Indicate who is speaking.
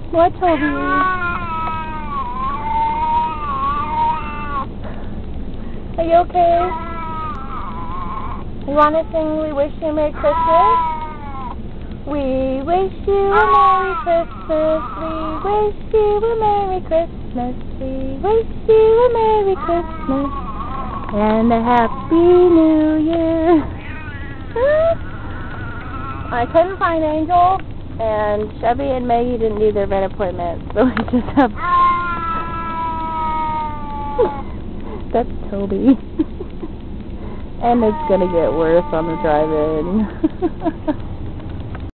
Speaker 1: What, Toby? Are you okay? You want to sing We Wish You a Merry Christmas? We wish you a Merry Christmas. We wish you a Merry Christmas. We wish you a Merry Christmas and a Happy New Year. I couldn't find Angel, and Chevy and Maggie didn't do their vet appointment, so we just have... That's Toby. And it's gonna get worse on the drive-in.